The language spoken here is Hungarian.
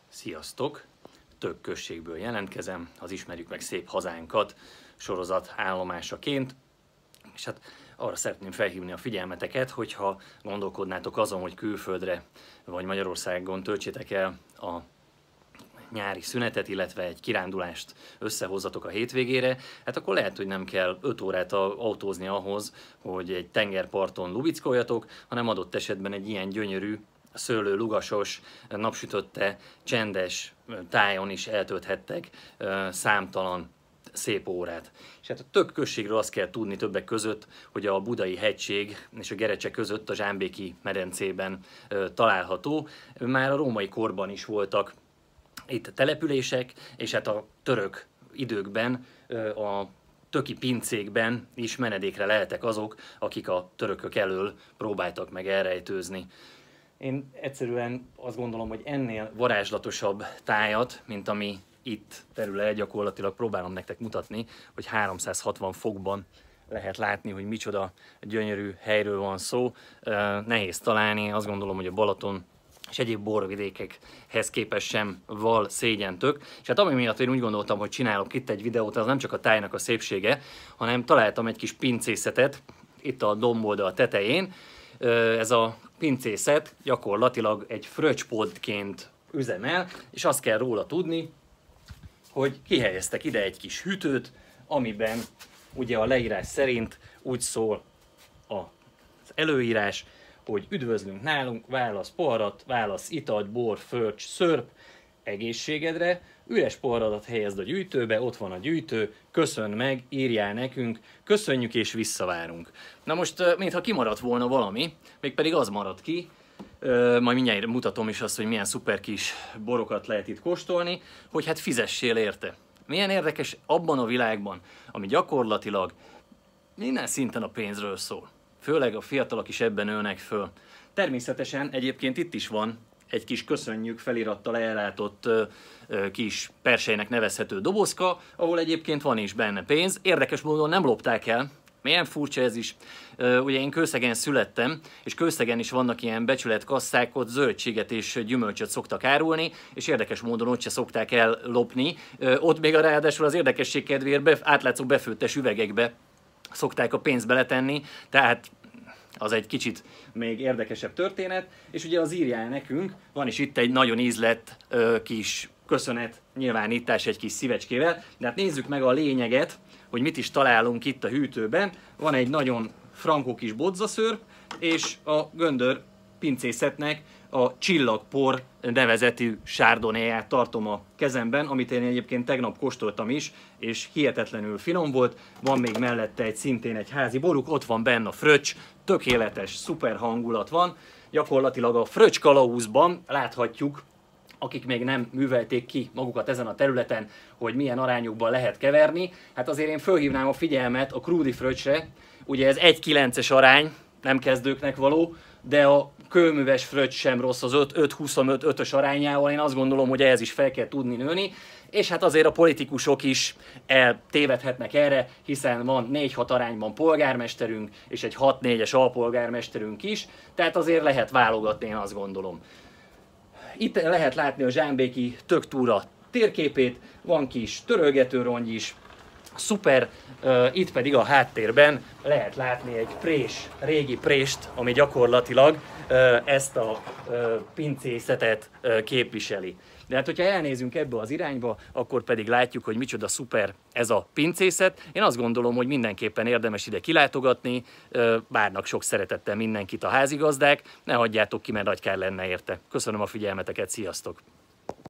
Sziasztok! Több községből jelentkezem, az Ismerjük meg szép hazánkat sorozat állomásaként, és hát arra szeretném felhívni a figyelmeteket, hogyha gondolkodnátok azon, hogy külföldre vagy Magyarországon töltsétek el a nyári szünetet, illetve egy kirándulást összehozzatok a hétvégére, hát akkor lehet, hogy nem kell 5 órát autózni ahhoz, hogy egy tengerparton lubickoljatok, hanem adott esetben egy ilyen gyönyörű, szőlő, lugasos, napsütötte, csendes tájon is eltölthettek számtalan szép órát. És hát a több községről azt kell tudni többek között, hogy a Budai hegység és a Gerecse között a Zsámbéki medencében található. Már a római korban is voltak itt települések, és hát a török időkben a töki pincékben is menedékre lehettek azok, akik a törökök elől próbáltak meg elrejtőzni. Én egyszerűen azt gondolom, hogy ennél varázslatosabb tájat, mint ami itt terül el, gyakorlatilag próbálom nektek mutatni, hogy 360 fokban lehet látni, hogy micsoda gyönyörű helyről van szó. Nehéz találni, azt gondolom, hogy a Balaton és egyéb borvidékekhez képest sem val szégyentök. És hát ami miatt én úgy gondoltam, hogy csinálok itt egy videót, az nem csak a tájnak a szépsége, hanem találtam egy kis pincészetet itt a domboldal tetején. Ez a pincészet gyakorlatilag egy fröccsboltként üzemel, és azt kell róla tudni, hogy kihelyeztek ide egy kis hűtőt, amiben ugye a leírás szerint úgy szól az előírás, hogy üdvözlünk nálunk, válasz poharat, válasz italt, bor, fröccs, szörp, egészségedre, üres poharadat helyezd a gyűjtőbe, ott van a gyűjtő, köszönd meg, írjál nekünk, köszönjük és visszavárunk. Na most, mintha kimaradt volna valami, mégpedig az maradt ki, majd mindjárt mutatom is azt, hogy milyen szuper kis borokat lehet itt kóstolni, hogy hát fizessél érte. Milyen érdekes abban a világban, ami gyakorlatilag minden szinten a pénzről szól. Főleg a fiatalok is ebben nőnek föl. Természetesen egyébként itt is van egy kis köszönjük felirattal ellátott kis perselynek nevezhető dobozka, ahol egyébként van is benne pénz. Érdekes módon nem lopták el. Milyen furcsa ez is. Ugye én Kőszegen születtem, és Kőszegen is vannak ilyen becsületkasszák, ott zöldséget és gyümölcsöt szoktak árulni, és érdekes módon ott se szokták ellopni. Ott még ráadásul az érdekesség kedvéért átlátszó befőttes üvegekbe szokták a pénzt beletenni, tehát az egy kicsit még érdekesebb történet, és ugye az írjál nekünk, van is itt egy nagyon ízlett kis köszönet nyilvánítás egy kis szívecskével, de hát nézzük meg a lényeget, hogy mit is találunk itt a hűtőben. Van egy nagyon frankó kis bodzaszörp, és a Göndör pincészetnek a Csillagpor nevezetű sárdónéját tartom a kezemben, amit én egyébként tegnap kóstoltam is, és hihetetlenül finom volt. Van még mellette szintén egy házi boruk, ott van benne a fröccs, tökéletes, szuper hangulat van. Gyakorlatilag a fröccs kalauzban láthatjuk, akik még nem művelték ki magukat ezen a területen, hogy milyen arányokban lehet keverni. Hát azért én fölhívnám a figyelmet a krúdi fröccsre, ugye ez 1:9-es arány, nem kezdőknek való, de a kőműves fröccs sem rossz az 5-25-ös arányával, én azt gondolom, hogy ehhez is fel kell tudni nőni, és hát azért a politikusok is eltévedhetnek erre, hiszen van 4-6 arányban polgármesterünk, és egy 6-4-es alpolgármesterünk is, tehát azért lehet válogatni, én azt gondolom. Itt lehet látni a zsámbéki töktúra térképét, van kis törölgetőrongy is, szuper, itt pedig a háttérben lehet látni egy régi prést, ami gyakorlatilag ezt a pincészetet képviseli. De hát, hogyha elnézünk ebbe az irányba, akkor pedig látjuk, hogy micsoda szuper ez a pincészet. Én azt gondolom, hogy mindenképpen érdemes ide kilátogatni, várnak sok szeretettel mindenkit a házigazdák, ne hagyjátok ki, mert nagy kár lenne érte. Köszönöm a figyelmeteket, sziasztok!